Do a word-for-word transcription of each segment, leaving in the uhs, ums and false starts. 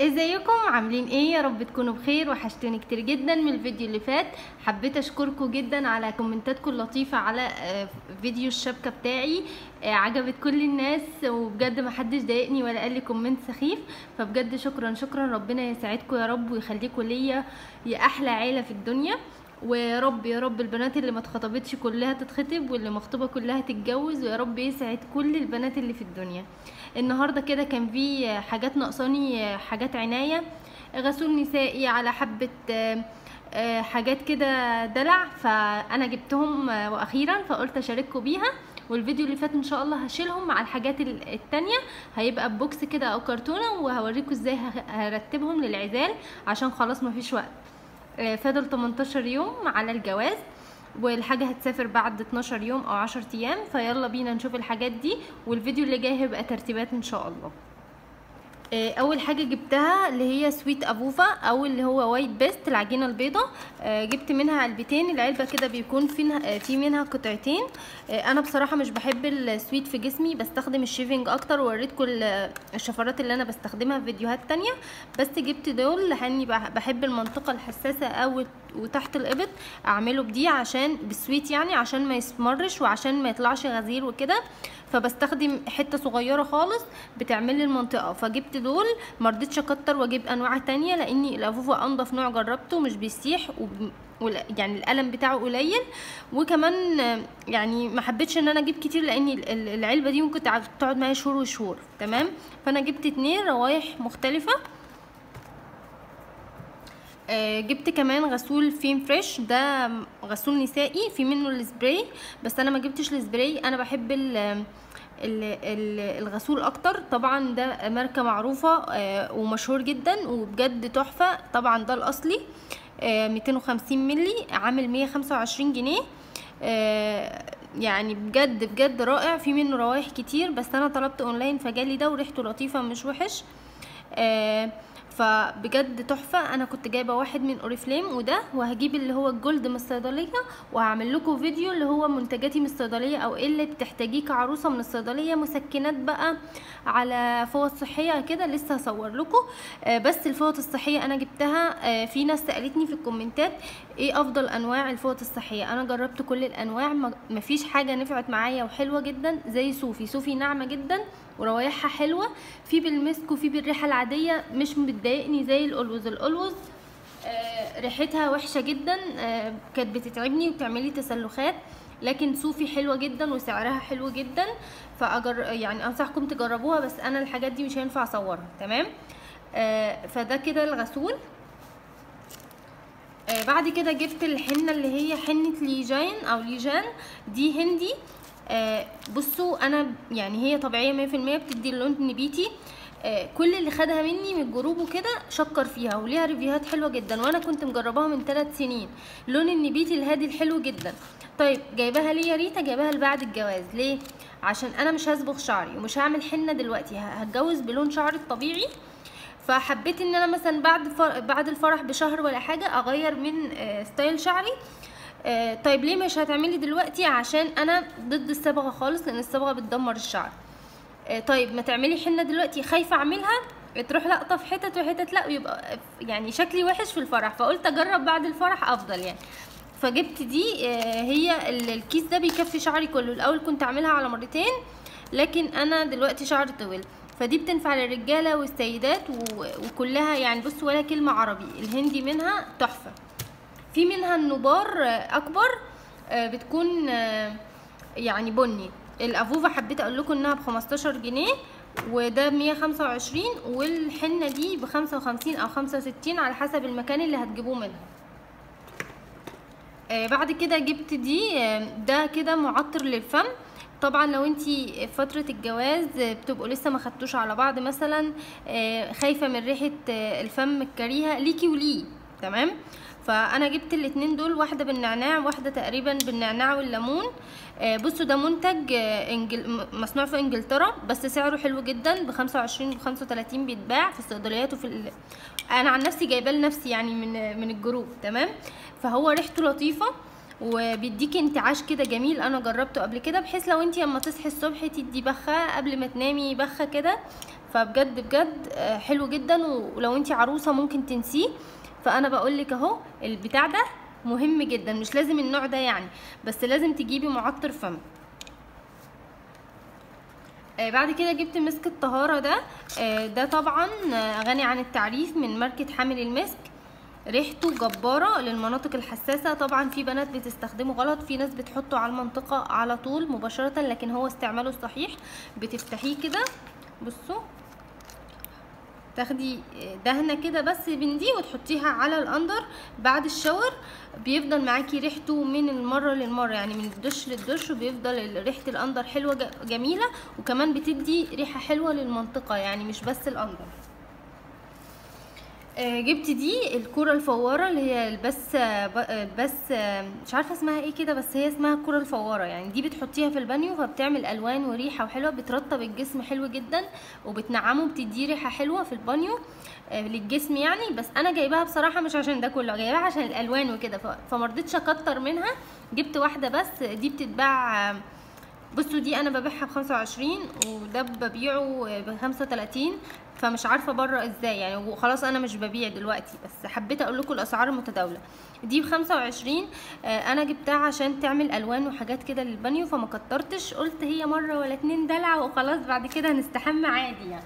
ازيكم عاملين ايه؟ يا رب تكونوا بخير. وحشتوني كتير جدا من الفيديو اللي فات. حبيت اشكركم جدا على كومنتاتكم اللطيفه على فيديو الشبكه بتاعي. عجبت كل الناس وبجد ما حدش ضايقني ولا قال لي كومنت سخيف، فبجد شكرا شكرا. ربنا يسعدكم يا رب ويخليكم ليا يا احلى عيله في الدنيا. ويا رب يا رب البنات اللي ما اتخطبتش كلها تتخطب، واللي مخطوبه كلها تتجوز، ويا رب يسعد كل البنات اللي في الدنيا. النهارده كده كان في حاجات ناقصاني، حاجات عنايه، غسول نسائي على حبه حاجات كده دلع، فانا جبتهم واخيرا فقلت اشارككم بيها. والفيديو اللي فات ان شاء الله هشيلهم مع الحاجات التانية، هيبقى بوكس كده او كرتونه، وهوريكم ازاي هرتبهم للعزال عشان خلاص مفيش وقت. فاضل تمنتاشر يوم على الجواز، والحاجه هتسافر بعد اتناشر يوم او عشرة ايام. فيلا بينا نشوف الحاجات دي، والفيديو اللي جاي هيبقى ترتيبات ان شاء الله. اول حاجه جبتها اللي هي سويت افوفا او اللي هو وايت بيست، العجينه البيضه. جبت منها علبتين، العلبه كده بيكون فيها في منها قطعتين. انا بصراحه مش بحب السويت في جسمي، بستخدم الشيفنج اكتر، ووريتكم الشفرات اللي انا بستخدمها في فيديوهات تانية. بس جبت دول لاني بحب المنطقه الحساسه او وتحت الابط اعمله بدي عشان بالسويت، يعني عشان ما يسمرش وعشان ما يطلعش غزير وكده. فبستخدم حته صغيره خالص بتعمل لي المنطقه، فجبت دول. مرضتش اكتر واجيب انواع تانية لاني الافوفا انضف نوع جربته، مش بيسيح و... يعني القلم بتاعه قليل. وكمان يعني ما حبيتش ان انا اجيب كتير لان العلبه دي ممكن تقعد معايا شهور وشهور. تمام، فانا جبت اتنين روايح مختلفه. جبت كمان غسول فيم فريش، ده غسول نسائي، في منه السبراي بس انا ما جبتش السبراي، انا بحب ال الغسول اكتر. طبعا ده ماركه معروفه ومشهور جدا وبجد تحفه. طبعا ده الاصلي ميتين وخمسين ملي، عامل مية وخمسة وعشرين جنيه. يعني بجد بجد رائع. في منه روايح كتير بس انا طلبت اونلاين فجالي ده، وريحته لطيفه مش وحش، فبجد تحفه. انا كنت جايبه واحد من اوريفليم وده، وهجيب اللي هو الجولد من الصيدليه، وهعمل لكم فيديو اللي هو منتجاتي من الصيدليه او ايه اللي بتحتاجيه كعروسه من الصيدليه، مسكنات بقى على فوط صحيه كده، لسه هصور لكم. بس الفوط الصحيه انا جبتها، في ناس سالتني في الكومنتات ايه افضل انواع الفوط الصحيه. انا جربت كل الانواع، مفيش حاجه نفعت معايا وحلوه جدا زي صوفي. صوفي ناعمه جدا وروايحها حلوه، في بالمسك وفي بالريحه العاديه، مش بتضايقني زي الالوز. الالوز آه ريحتها وحشه جدا، آه كانت بتتعبني وبتعملي تسلخات، لكن صوفي حلوه جدا وسعرها حلو جدا. فأجر يعني انصحكم تجربوها، بس انا الحاجات دي مش هينفع اصورها. تمام، آه فده كده الغسول. آه بعد كده جبت الحنه اللي هي حنه ليجان او ليجان، دي هندي. آه بصوا انا يعني هي طبيعيه مية في المية، بتدي اللون نبيتي. آه كل اللي خدها مني من الجروب وكده شكر فيها، وليها ريفيوهات حلوه جدا، وانا كنت مجرباها من ثلاث سنين. لون النبيتي الهادي الحلو جدا. طيب جايباها ليه يا ريتا؟ جايباها لبعد الجواز. ليه؟ عشان انا مش هصبغ شعري ومش هعمل حنه دلوقتي، هتجوز بلون شعري الطبيعي. فحبيت ان انا مثلا بعد بعد الفرح بشهر ولا حاجه اغير من آه ستايل شعري. آه طيب ليه مش هتعملي دلوقتي؟ عشان انا ضد الصبغه خالص، لان الصبغه بتدمر الشعر. آه طيب ما تعملي حنه دلوقتي، خايفه اعملها تروح لقطه في حتت وحتت لا، ويبقى يعني شكلي وحش في الفرح، فقلت اجرب بعد الفرح افضل يعني. فجبت دي. آه هي الكيس ده بيكفي شعري كله. الاول كنت اعملها على مرتين، لكن انا دلوقتي شعري طويل، فدي بتنفع للرجاله والسيدات وكلها يعني. بصوا ولا كلمه عربي، الهندي منها تحفه. في منها النبار اكبر، بتكون يعني بني. الافوفا حبيت اقول لكم انها بخمستاشر جنيه، وده مية وخمسة وعشرين، والحنه دي بخمسة وخمسين او خمسة وستين على حسب المكان اللي هتجيبوه منها. بعد كده جبت دي، ده كده معطر للفم. طبعا لو انتي فتره الجواز بتبقوا لسه ما خدتوش على بعض مثلا، خايفه من ريحه الفم الكريهه ليكي وليه. تمام، فانا جبت الاتنين دول، واحده بالنعناع واحده تقريبا بالنعناع والليمون. بصوا ده منتج انجل... مصنوع في انجلترا، بس سعره حلو جدا، بخمسة وعشرين بخمسة وتلاتين بيتباع في الصيدليات وفي ال... انا عن نفسي جايباه لنفسي يعني من من الجروب. تمام، فهو ريحته لطيفه وبيديكي انتعاش كده جميل. انا جربته قبل كده، بحيث لو انتي اما تصحي الصبح تدي بخه قبل ما تنامي بخه كده، فبجد بجد حلو جدا، ولو انتي عروسه ممكن تنسيه. فانا بقولك اهو البتاع ده مهم جدا، مش لازم النوع ده يعني، بس لازم تجيبي معطر فم. آه بعد كده جبت مسك الطهارة ده. آه ده طبعا آه غني عن التعريف، من ماركة حامل المسك. ريحته جبارة للمناطق الحساسة. طبعا في بنات بتستخدمه غلط، في ناس بتحطه على المنطقة على طول مباشرة، لكن هو استعماله الصحيح بتفتحيه كده، بصوا تاخدي دهنه كده بس من دي وتحطيها على الاندر بعد الشاور، بيفضل معاكي ريحته من المره للمره، يعني من الدش للدش، وبيفضل ريحه الاندر حلوه جميله، وكمان بتدي ريحه حلوه للمنطقه، يعني مش بس الاندر. جبت دي الكرة الفوارة اللي هي البس بس مش عارفه اسمها ايه كده، بس هي اسمها الكرة الفوارة. يعني دي بتحطيها في البانيو فبتعمل الوان وريحه وحلوه، بترطب الجسم حلو جدا وبتنعمه، بتدي ريحه حلوه في البانيو للجسم يعني. بس انا جايباها بصراحه مش عشان ده كله، جايباها عشان الالوان وكده، فمرضتش اكتر منها، جبت واحده بس. دي بتتباع، بصوا دي انا ببيعها بخمسة وعشرين وده ببيعه بخمسة وتلاتين، فمش عارفه بره ازاي يعني، وخلاص انا مش ببيع دلوقتي، بس حبيت اقول لكم الاسعار المتداوله. دي بخمسة وعشرين، انا جبتها عشان تعمل الوان وحاجات كده للبانيو، فما كترتش، قلت هي مره ولا اتنين دلع وخلاص، بعد كده هنستحمى عادي يعني.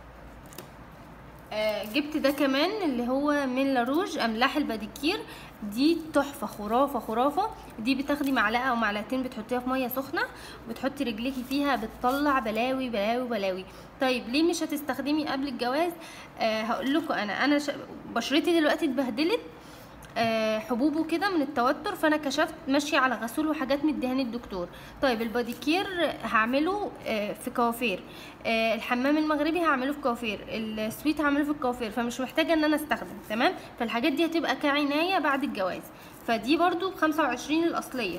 جبت ده كمان اللي هو من لاروج املاح الباديكير. دي تحفه خرافه خرافه. دي بتاخدي معلقه او معلقتين بتحطيها في ميه سخنه وبتحطي رجليكي فيها، بتطلع بلاوي بلاوي بلاوي. طيب ليه مش هتستخدمي قبل الجواز؟ أه هقول لكم، انا انا بشرتي دلوقتي اتبهدلت أه حبوبه كده من التوتر، فانا كشفت ماشيه على غسول وحاجات مديهاني الدكتور. طيب الباديكير هعمله أه في كوافير، أه الحمام المغربي هعمله في كوافير، السويت هعمله في الكوافير، فمش محتاجه ان انا استخدم، تمام. فالحاجات دي هتبقى كعنايه بعد الجواز. فدي برضو بخمسة وعشرين الاصليه.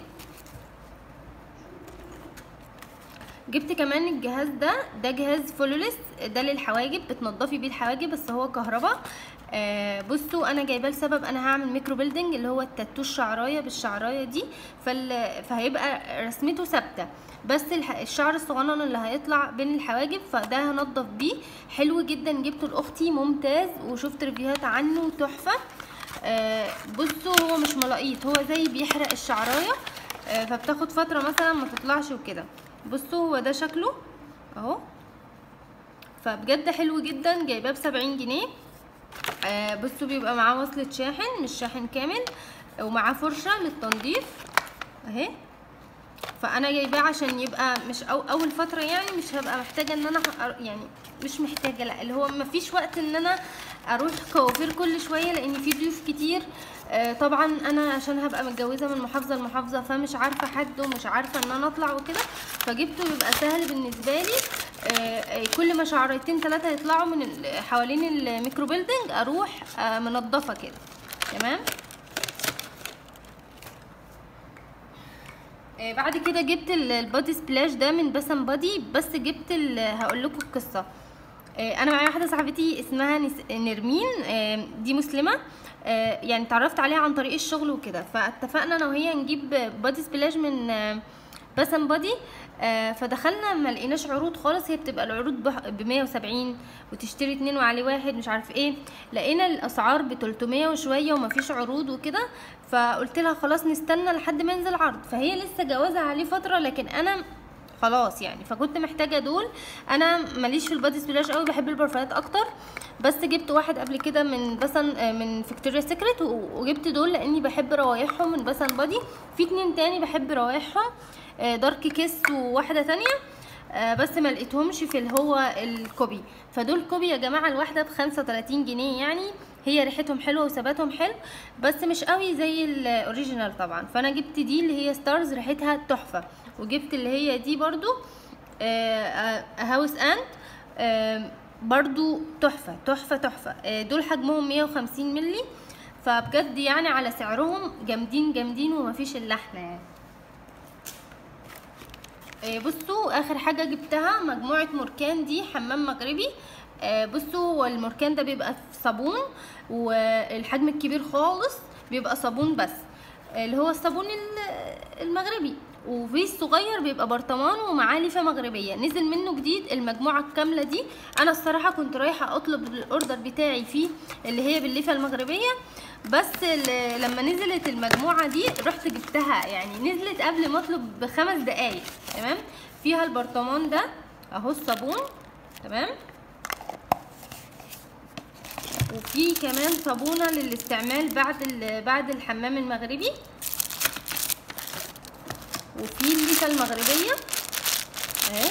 جبت كمان الجهاز ده، ده جهاز فلوليس، ده للحواجب، بتنضفي بيه الحواجب بس هو كهرباء. آه بصوا انا جايباه لسبب، انا هعمل ميكرو بيلدينج اللي هو التاتو الشعرايه بالشعرايه دي، فهيبقى رسمته ثابته، بس الشعر الصغنن اللي هيطلع بين الحواجب، فده هنضف بيه حلو جدا. جبته لاختي ممتاز، وشفت ريفيوهات عنه تحفه. آه بصوا هو مش ملاقيط، هو زي بيحرق الشعرايه، آه فبتاخد فتره مثلا ما تطلعش وكده. بصوا هو ده شكله اهو، فبجد حلو جدا، جايباه بسبعين جنيه. آه بصوا بيبقى معاه وصلة شاحن، مش شاحن كامل، ومعاه فرشة للتنظيف اهي. فانا جايباه عشان يبقى مش أو اول فترة يعني، مش هبقى محتاجة ان انا يعني مش محتاجة، لا اللي هو مفيش وقت ان انا اروح كوافير كل شوية لان في ضيوف كتير. آه طبعا انا عشان هبقى متجوزة من محافظة لمحافظة، فمش عارفة حد ومش عارفة ان انا اطلع وكده، فجبته يبقى سهل بالنسبة لي. آه كل ما شعرتين ثلاثة يطلعوا من حوالين الميكرو بيلدينج اروح آه منضفة كده، تمام. آه بعد كده جبت البادي سبلاش ده من بسم بادي، بس جبت هقول لكم القصة. آه انا معايا واحدة صاحبتي اسمها نرمين، آه دي مسلمة، آه يعني اتعرفت عليها عن طريق الشغل وكده، فاتفقنا انا وهي نجيب بادي سبلاش من آه بسم بادي. آه فدخلنا ما لقيناش عروض خالص، هي بتبقى العروض ب مية وسبعين وتشتري اتنين وعليه واحد مش عارف ايه، لقينا الاسعار ب تلتمية وشويه ومفيش عروض وكده، فقلت لها خلاص نستنى لحد ما ينزل عرض. فهي لسه جوازها عليه فتره، لكن انا خلاص يعني، فكنت محتاجه دول. انا ماليش في البادي سبلاش قوي، بحب البرفانات اكتر، بس جبت واحد قبل كده من بسن من فيكتوريا سيكريت، وجبت دول لاني بحب روايحهم من بسن بادي. في اتنين تاني بحب روايحهم، دارك كيس وواحده تانية، بس ما لقيتهمش في اللي هو الكوبي. فدول كوبي يا جماعه الواحده ب خمسة وتلاتين جنيه، يعني هي ريحتهم حلوه وثباتهم حلو، بس مش قوي زي الاوريجينال طبعا. فانا جبت دي اللي هي ستارز ريحتها تحفه، وجبت اللي هي دي برضو هاوس اند برضو تحفه تحفه تحفه. دول حجمهم مية وخمسين مللي، فبجد يعني على سعرهم جامدين جامدين ومفيش الا احنا يعني. بصوا اخر حاجه جبتها مجموعه موركان، دي حمام مغربي. بصوا الموركان ده بيبقى في صابون، والحجم الكبير خالص بيبقى صابون بس، اللي هو الصابون المغربي، وفي الصغير بيبقى برطمان ومعاه ليفه مغربيه، نزل منه جديد المجموعه الكامله دي. انا الصراحه كنت رايحه اطلب الاوردر بتاعي فيه اللي هي بالليفه المغربيه، بس لما نزلت المجموعه دي رحت جبتها، يعني نزلت قبل ما اطلب بخمس دقايق. تمام. فيها البرطمان ده اهو الصابون. تمام. وفي كمان صابونه للاستعمال بعد بعد الحمام المغربي، وفي الليفه المغربيه اهي.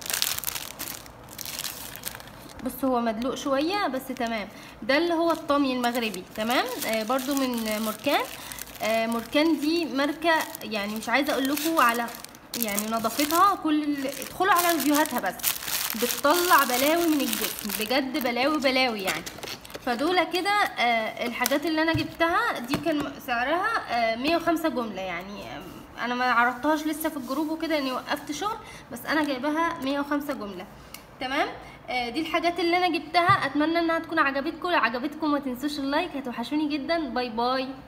بص هو مدلوق شويه بس تمام. ده اللي هو الطامي المغربي. تمام. آه برضو من موركان. آه موركان دي ماركه يعني مش عايزه اقول لكم على يعني نظافتها، كل ادخلوا على ريفيوهاتها بس بتطلع بلاوي من الجسم بجد، بلاوي بلاوي يعني. فدول كده آه الحاجات اللي انا جبتها دي كان سعرها آه مية وخمسة جمله، يعني آه انا ما عرضتهاش لسه في الجروب وكده اني وقفت شغل، بس انا جايباها مية وخمسة جمله. تمام. آه دي الحاجات اللي انا جبتها، اتمنى انها تكون عجبتكم. لو عجبتكم ما تنسوش اللايك، هتوحشوني جدا. باي باي.